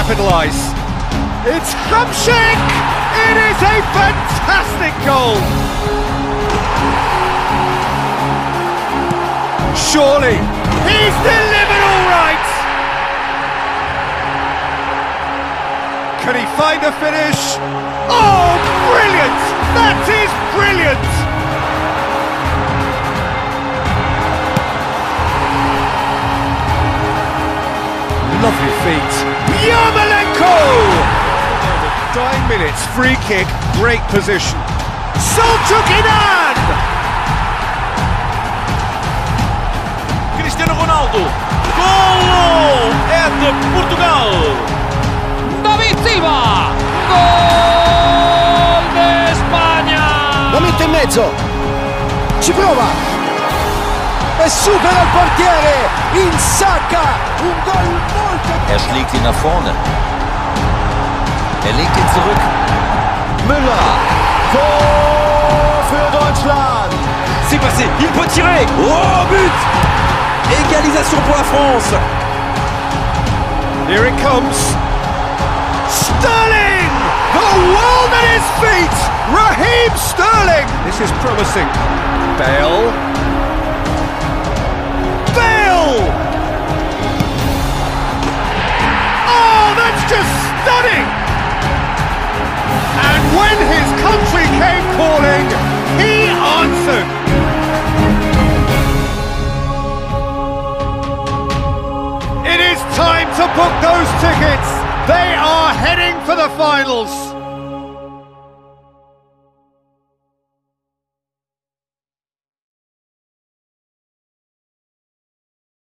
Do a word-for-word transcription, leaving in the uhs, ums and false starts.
capitalise. It's Hamsik! It is a fantastic goal! Surely, he's delivered all right! Can he find a finish? Oh, brilliant! That is brilliant! Lovely feet. Yarmolenko! Dying minutes, free kick, great position. Selçuk-İnan! Cristiano Ronaldo. Golo! É de Portugal! David Silva! Gol de Spagna! La mette in mezzo! Ci prova! E supera il portiere! Insacca! Un Gol molto... Er schlägt ihn nach vorne. Er legt ihn zurück. Müller! Tor für Deutschland! C'est passé, il peut tirer! Oh, but! Égalisation pour la France! Here it comes! Sterling! The world at his feet! Raheem Sterling! This is promising. Bale. Bale! Oh, that's just stunning! And when his country came calling, he answered. It is time to book those tickets. They are heading for the finals.